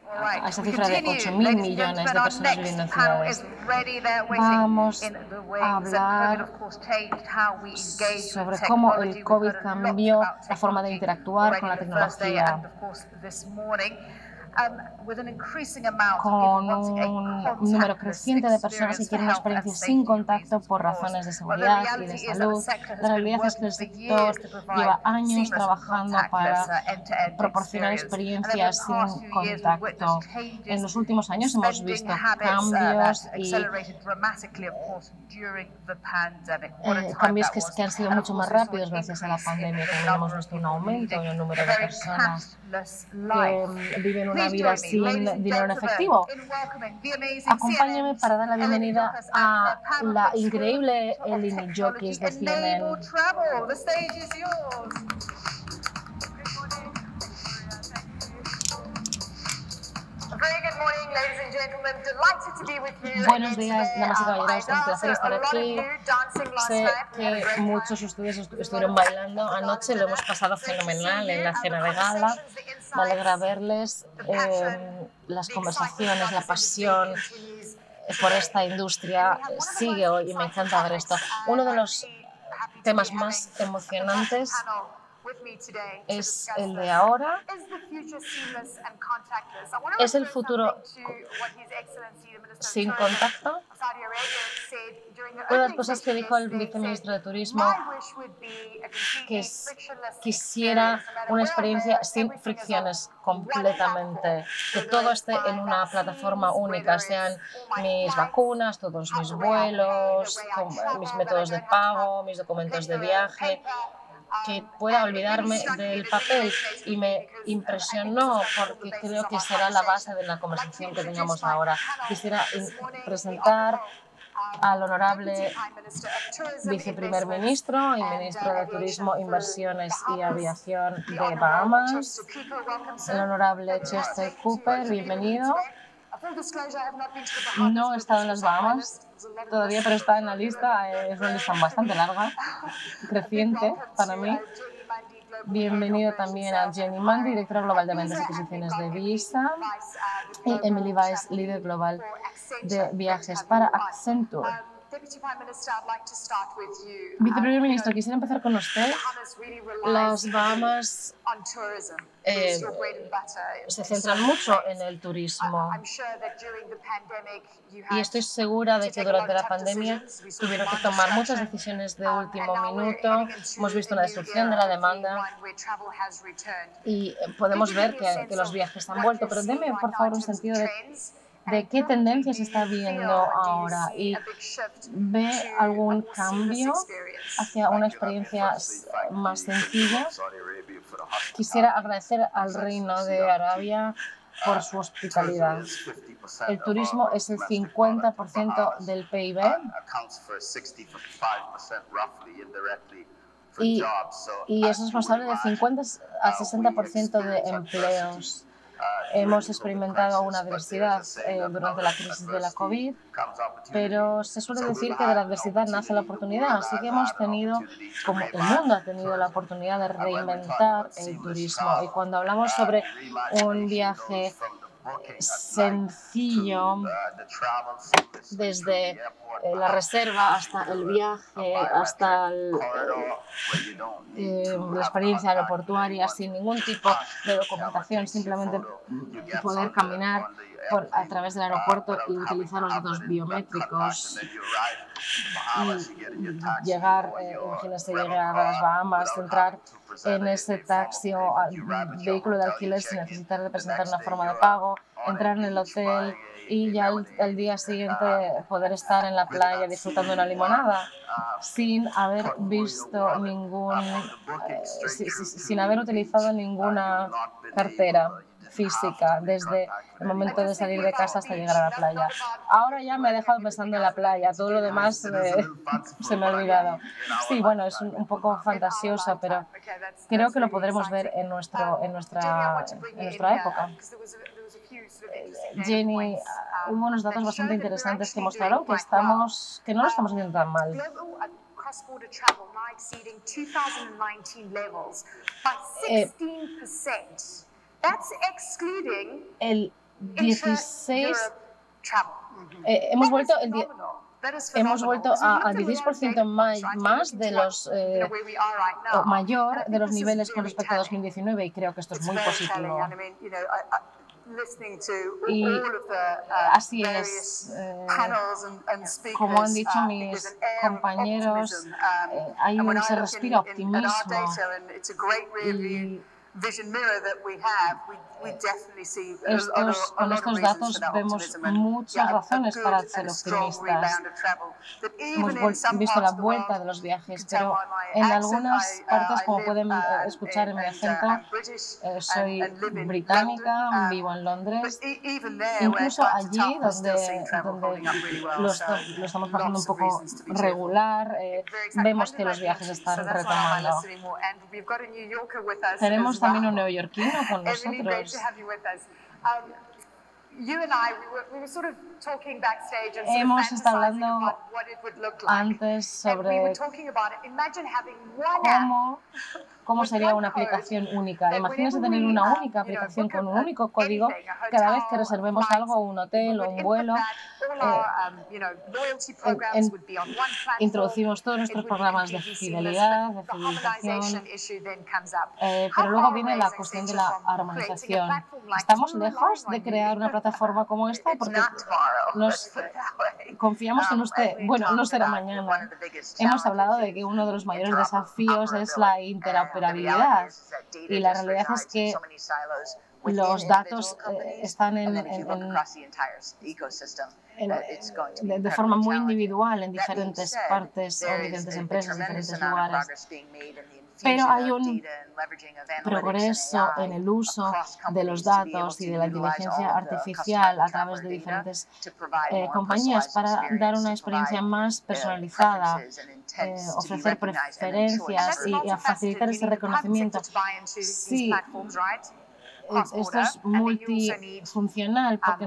a esa cifra de 8.000 millones de personas viviendo en ciudades. Vamos a hablar sobre cómo el COVID cambió la forma de interactuar con la tecnología, con un número creciente de personas que quieren una experiencia sin contacto por razones de seguridad y de salud. La realidad es que el sector lleva años trabajando para proporcionar experiencias sin contacto. En los últimos años hemos visto cambios y cambios que han sido mucho más rápidos gracias a la pandemia. También hemos visto un aumento en el número de personas que viven una vida sin dinero en efectivo. Acompáñame para dar la bienvenida a la increíble Eleni Giokos de CNN. Buenos días, damas y caballeros, es un placer estar aquí. Sé que muchos de ustedes estuvieron bailando anoche, lo hemos pasado fenomenal en la cena de gala. Me alegra verles, las conversaciones, la pasión por esta industria sigue hoy y me encanta ver esto. Uno de los temas más emocionantes es el de ahora. ¿Es el futuro sin contacto? Una de las cosas que dijo el viceministro de Turismo, que quisiera una experiencia sin fricciones completamente, que todo esté en una plataforma única, sean mis vacunas, todos mis vuelos, mis métodos de pago, mis documentos de viaje, que pueda olvidarme del papel, y me impresionó porque creo que será la base de la conversación que tengamos ahora. Quisiera presentar al honorable viceprimer ministro y ministro de Turismo, Inversiones y Aviación de Bahamas, el honorable Chester Cooper. Bienvenido. No he estado en las Bahamas todavía, pero está en la lista. Es una lista bastante larga, creciente para mí. Bienvenido también a Jenny Mann, directora global de ventas y adquisiciones de Visa, y Emily Weiss, líder global de viajes para Accenture. Viceprimer ministro, quisiera empezar con usted. Las Bahamas se centran mucho en el turismo y estoy segura de que durante la pandemia tuvieron que tomar muchas decisiones de último minuto. Hemos visto una destrucción de la demanda y podemos ver que los viajes han vuelto, pero deme por favor un sentido de qué tendencias está viendo ahora y ve algún cambio hacia una experiencia más sencilla. Quisiera agradecer al Reino de Arabia por su hospitalidad. El turismo es el 50% del PIB y es responsable del 50 al 60% de empleos. Hemos experimentado una adversidad durante la crisis de la COVID, pero se suele decir que de la adversidad nace la oportunidad, así que hemos tenido, como el mundo ha tenido la oportunidad de reinventar el turismo. Y cuando hablamos sobre un viaje sencillo, desde la reserva hasta el viaje, hasta la experiencia aeroportuaria, sin ningún tipo de documentación, simplemente poder caminar a través del aeropuerto y utilizar los datos biométricos y llegar, imagínese llegar a las Bahamas, entrar en ese taxi o vehículo de alquiler sin necesitar de presentar una forma de pago, entrar en el hotel y ya al día siguiente poder estar en la playa disfrutando una limonada sin haber visto sin haber utilizado ninguna cartera física desde el momento de salir de casa hasta llegar a la playa. Ahora ya me he dejado pensando en la playa, todo lo demás se me ha olvidado. Sí, bueno, es un poco fantasioso, pero creo que lo podremos ver en nuestra época. Jenny, hubo unos datos bastante interesantes que mostraron que no lo estamos haciendo tan mal. El 16, hemos vuelto a 16% más de los mayor de los niveles con respecto a 2019 y creo que esto es muy positivo. Y así es, como han dicho mis compañeros, se respira optimismo y con estos datos vemos muchas razones para ser optimistas. Hemos visto la vuelta de los viajes, pero en algunas partes, como pueden escuchar en mi acento, soy británica, vivo en Londres. Incluso allí, donde lo estamos pasando un poco regular, vemos que los viajes están retomando. Tenemos también un neoyorquino con nosotros. Hemos estado hablando antes sobre cómo sería una aplicación única. Imagínense tener una única aplicación con un único código cada vez que reservemos algo, un hotel o un vuelo. Introducimos todos nuestros programas de fidelidad, de fidelización, pero luego viene la cuestión de la armonización. ¿Estamos lejos de crear una plataforma como esta? Porque confiamos en usted. Bueno, no será mañana. Hemos hablado de que uno de los mayores desafíos es la interoperabilidad y la realidad es que los datos están de forma muy individual en diferentes partes o en diferentes empresas, en diferentes lugares. Pero hay un progreso en el uso de los datos y de la inteligencia artificial a través de diferentes compañías para dar una experiencia más personalizada, ofrecer preferencias y facilitar ese reconocimiento. Sí, esto es multifuncional porque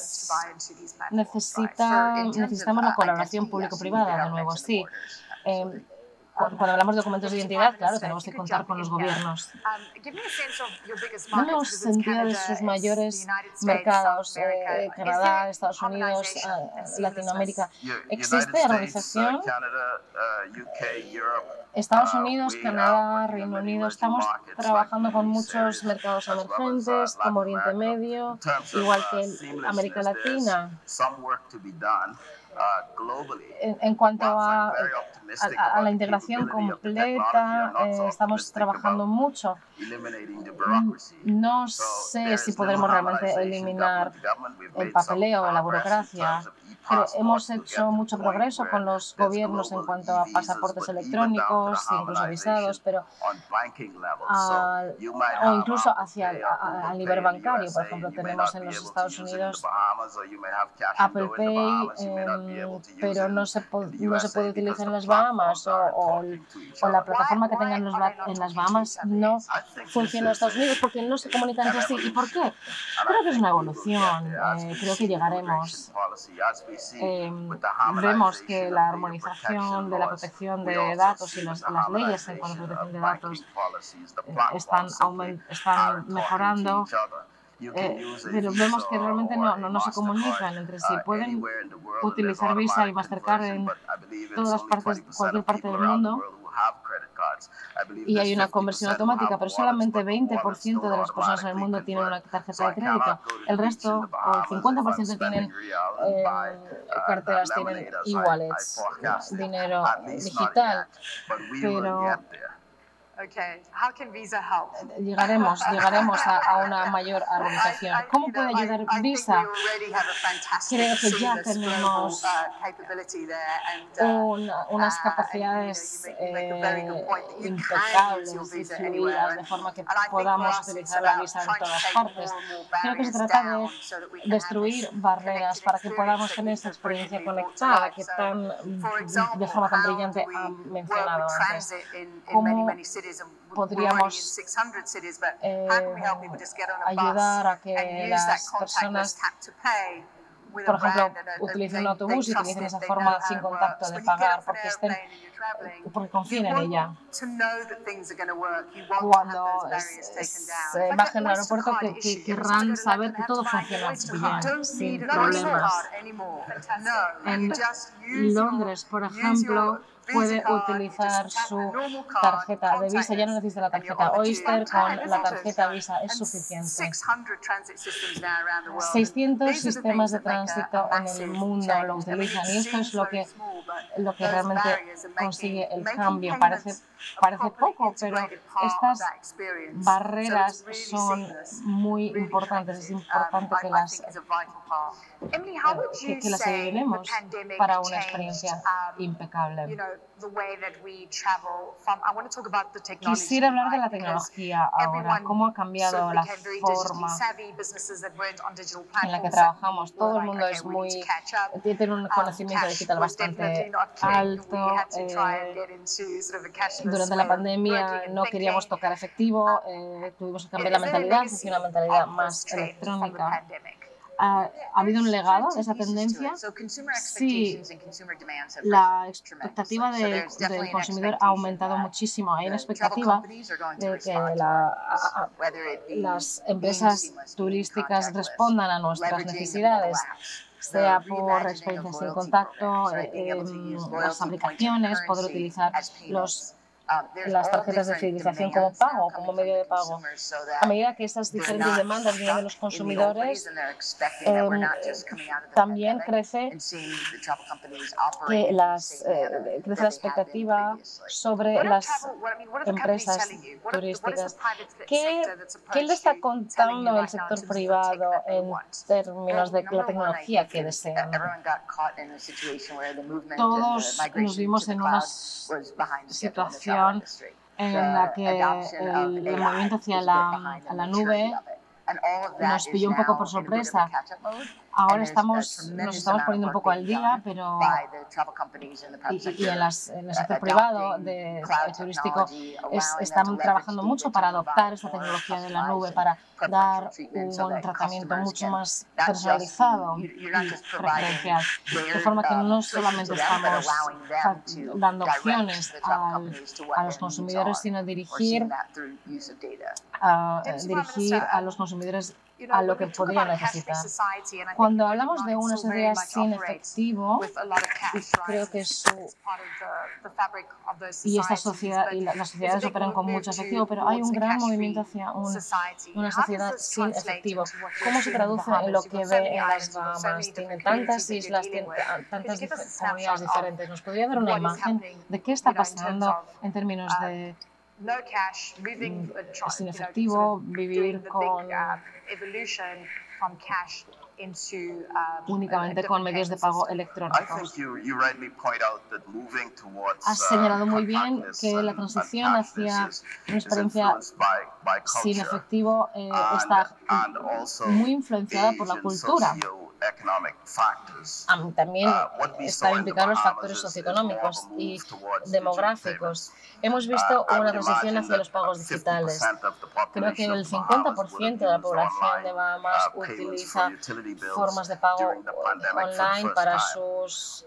necesitamos la colaboración público-privada, de nuevo, sí. Cuando hablamos de documentos de identidad, claro, tenemos que contar con los gobiernos. Dame un sentido de sus mayores mercados, Canadá, Estados Unidos, Latinoamérica. ¿Existe armonización? Estados Unidos, Canadá, Reino Unido, estamos trabajando con muchos mercados emergentes, como Oriente Medio, igual que América Latina. En cuanto a la integración completa, estamos trabajando mucho. No sé si podremos realmente eliminar el papeleo o la burocracia. Pero hemos hecho mucho progreso con los gobiernos en cuanto a pasaportes electrónicos, incluso visados, pero o incluso hacia el nivel bancario. Por ejemplo, tenemos en los Estados Unidos Apple Pay, pero no se puede utilizar en las Bahamas o la plataforma que tengan en las Bahamas no funciona en Estados Unidos porque no se comunican entre sí. ¿Y por qué? Creo que es una evolución. Creo que llegaremos. Vemos que la armonización de la protección de datos y las leyes en cuanto a protección de datos están mejorando, pero vemos que realmente no se comunican entre sí. Pueden utilizar Visa y Mastercard en todas partes, cualquier parte del mundo, y hay una conversión automática, pero solamente 20% de las personas en el mundo tienen una tarjeta de crédito. El resto, o el 50%, tienen carteras, tienen e-wallets, dinero digital, pero llegaremos a una mayor armonización. ¿Cómo puede ayudar Visa? Creo que ya tenemos unas capacidades impecables y fluidas, de forma que podamos utilizar la Visa en todas partes. Creo que se trata de destruir barreras para que podamos tener esa experiencia conectada que de forma tan brillante han mencionado antes. ¿Cómo podríamos ayudar a que las personas por ejemplo, utilicen un autobús y utilicen esa forma sin contacto de pagar porque confíen en ella. Cuando se bajen al aeropuerto, que querrán saber que todo funciona bien, sin problemas. En Londres, por ejemplo, puede utilizar su tarjeta de Visa, ya no necesita la tarjeta Oyster, con la tarjeta Visa es suficiente. 600 sistemas de tránsito en el mundo lo utilizan y esto es lo que realmente consigue el cambio. Parece poco, pero estas barreras son muy importantes. Es importante que las eliminemos para una experiencia impecable. Quisiera hablar de la tecnología ahora, cómo ha cambiado la forma en la que trabajamos. Todo el mundo tiene un conocimiento digital bastante alto. Durante la pandemia no queríamos tocar efectivo, tuvimos que cambiar la mentalidad hacia una mentalidad más electrónica. ¿Ha habido un legado de esa tendencia? Sí, la expectativa del consumidor ha aumentado muchísimo. Hay una expectativa de que las empresas turísticas respondan a nuestras necesidades, sea por experiencias sin contacto, las aplicaciones, poder utilizar las tarjetas de fidelización como pago, como medio de pago. A medida que esas diferentes demandas vienen de los consumidores, también crece la expectativa sobre las empresas turísticas. ¿Qué le está contando el sector privado en términos de la tecnología que desean? Todos nos vimos en una situación en la que el movimiento hacia la nube nos pilló un poco por sorpresa. Ahora nos estamos poniendo un poco al día, pero y en el sector privado turístico están trabajando mucho para adoptar esta tecnología de la nube, para dar un tratamiento mucho más personalizado y preferencial. De forma que no solamente estamos dando opciones a los consumidores, sino dirigir a los consumidores a lo que podrían necesitar. Cuando hablamos de una sociedad sin efectivo, creo que las sociedades operan con mucho efectivo, pero hay un gran movimiento hacia una sociedad sin efectivo. ¿Cómo se traduce en lo que ve en las Bahamas? Tiene tantas islas, tantas comunidades diferentes. ¿Nos podría dar una imagen de qué está pasando en términos de sin efectivo, vivir únicamente con medios de pago electrónicos? Has señalado muy bien que la transición hacia una experiencia sin efectivo está muy influenciada por la cultura. También están implicados los factores socioeconómicos y demográficos. Hemos visto una transición hacia los pagos digitales. Creo que el 50% de la población de Bahamas utiliza formas de pago online para sus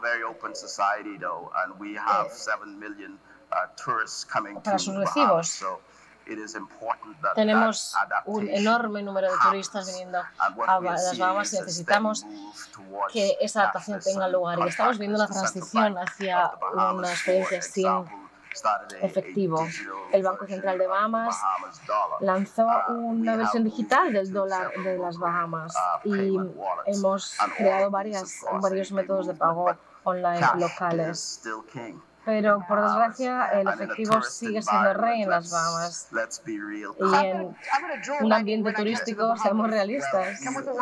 recibos. Tenemos un enorme número de turistas viniendo a las Bahamas y necesitamos que esa adaptación tenga lugar. Y estamos viendo una transición hacia una experiencia sin efectivo. El Banco Central de Bahamas lanzó una versión digital del dólar de las Bahamas y hemos creado varios métodos de pago online locales. Pero, por desgracia, el efectivo sigue siendo rey en las Bahamas. Y en un ambiente turístico, seamos realistas.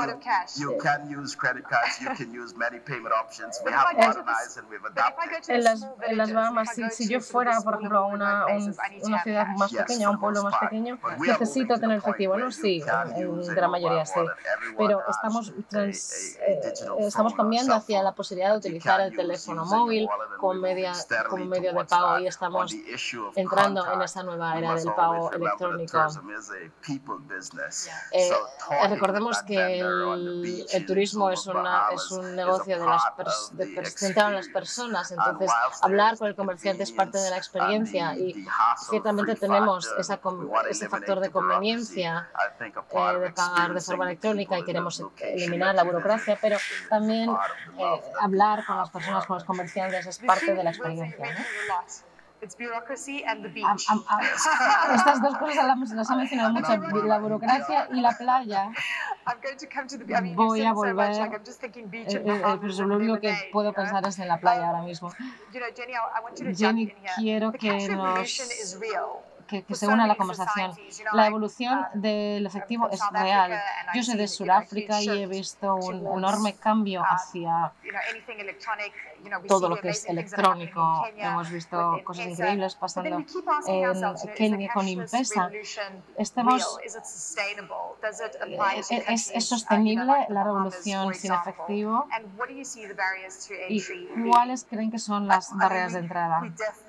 En las Bahamas, si yo fuera, por ejemplo, a una ciudad más pequeña, un pueblo más pequeño, necesito tener efectivo. No, sí, en gran mayoría sí. Pero estamos cambiando hacia la posibilidad de utilizar el teléfono móvil con como medio de pago y estamos entrando en esa nueva era del pago electrónico. Recordemos que el turismo es un negocio centrado en las personas, entonces hablar con el comerciante es parte de la experiencia y ciertamente tenemos ese factor de conveniencia de pagar de forma electrónica y queremos eliminar la burocracia, pero también hablar con las personas, con los comerciantes es parte de la experiencia, ¿no? Estas dos cosas las ha mencionado mucho, la burocracia y la playa. Voy a volver, pero lo único que puedo pensar es en la playa ahora mismo. Jenny, quiero que se una a la conversación. La evolución del efectivo es real. Yo soy de Sudáfrica y he visto un enorme cambio hacia todo lo que es electrónico. Hemos visto cosas increíbles pasando en Kenia con M-Pesa. ¿Es sostenible la revolución sin efectivo? ¿Y cuáles creen que son las barreras de entrada?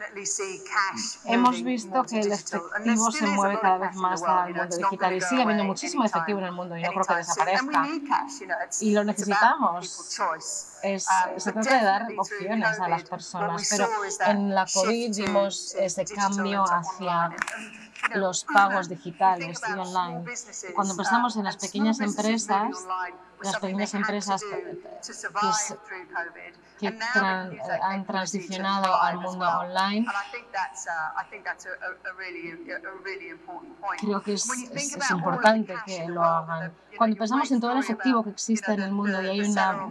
Hemos visto que el efectivo se mueve cada vez más al mundo digital y sigue habiendo muchísimo efectivo en el mundo y no creo que desaparezca. Y lo necesitamos. Se trata de dar opciones a las personas, pero en la COVID vimos ese cambio hacia los pagos digitales y online. Cuando pensamos en las pequeñas empresas que han transicionado al mundo online, creo que es importante que lo hagan. Cuando pensamos en todo el efectivo que existe en el mundo y hay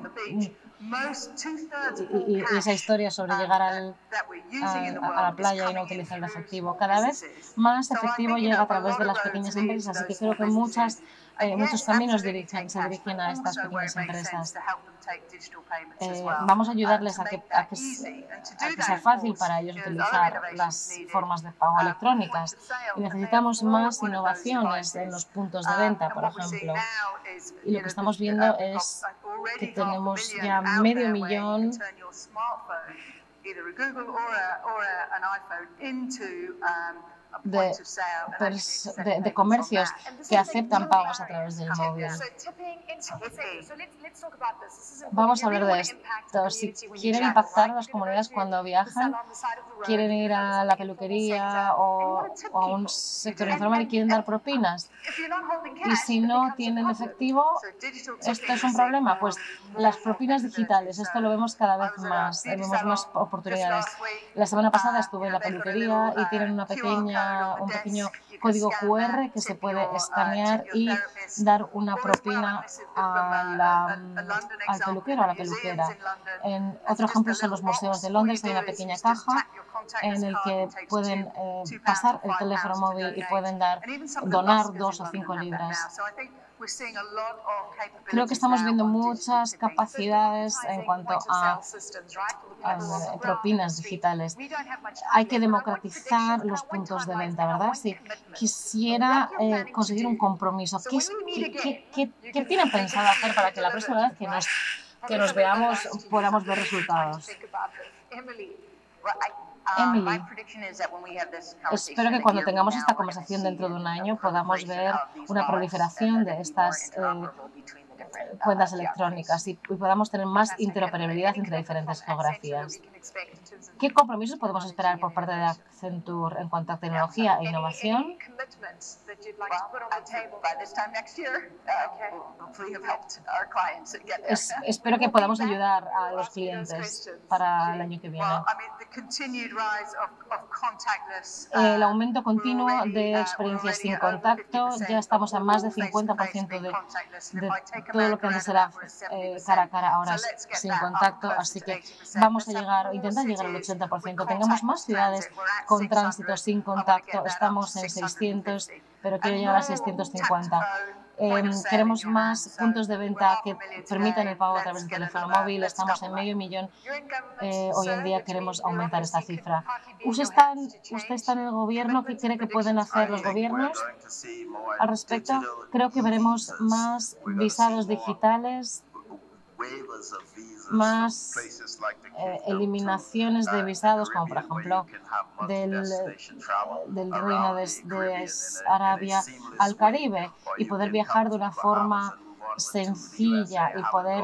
y esa historia sobre llegar a la playa y no utilizar el efectivo, cada vez más efectivo llega a través de las pequeñas empresas, así que creo que muchos caminos se dirigen a estas pequeñas empresas. Vamos a ayudarles a que sea fácil para ellos utilizar las formas de pago electrónicas y necesitamos más innovaciones en los puntos de venta, por ejemplo. Y lo que estamos viendo es que tenemos ya 500,000 de comercios que aceptan pagos a través del móvil. Vamos a hablar de esto. Si quieren impactar a las comunidades cuando viajan, quieren ir a la peluquería o a un sector informal y quieren dar propinas, y si no tienen efectivo, esto es un problema. Pues las propinas digitales, esto lo vemos cada vez más, vemos más oportunidades. La semana pasada estuve en la peluquería y tienen un pequeño código QR que se puede escanear y dar una propina al peluquero o a la peluquera. Otro ejemplo son los museos de Londres. Hay una pequeña caja en el que pueden pasar el teléfono móvil y pueden donar 2 o 5 libras. Creo que estamos viendo muchas capacidades en cuanto a propinas digitales. Hay que democratizar los puntos de venta, ¿verdad? Sí. Quisiera conseguir un compromiso. ¿Qué tienen pensado hacer para que la próxima vez que nos veamos podamos ver resultados? Emily, espero que cuando tengamos esta conversación dentro de un año podamos ver una proliferación de estas cuentas electrónicas y podamos tener más interoperabilidad entre diferentes geografías. ¿Qué compromisos podemos esperar por parte de Accenture en cuanto a tecnología e innovación? Espero que podamos ayudar a los clientes para el año que viene. El aumento continuo de experiencias sin contacto, ya estamos a más de 50% de todo lo que antes era cara a cara, ahora es sin contacto, así que vamos a intentar llegar al 80%. Tengamos más ciudades con tránsito sin contacto, estamos en 600, pero quiero llegar a 650. Queremos más puntos de venta que permitan el pago a través del teléfono móvil. Estamos en 500,000. Hoy en día queremos aumentar esta cifra. ¿Usted está en el gobierno? ¿Qué cree que pueden hacer los gobiernos al respecto? Creo que veremos más visados digitales más eliminaciones de visados, como por ejemplo del reino de Arabia al Caribe, y poder viajar de una forma sencilla y poder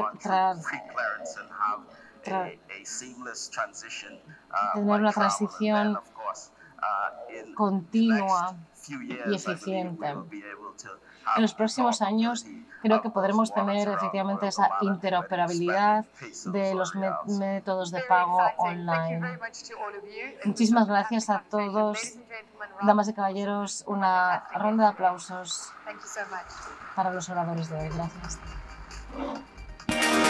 tener una transición continua y eficiente. En los próximos años creo que podremos tener efectivamente esa interoperabilidad de los métodos de pago online. Muchísimas gracias a todos. Damas y caballeros, una ronda de aplausos para los oradores de hoy. Gracias.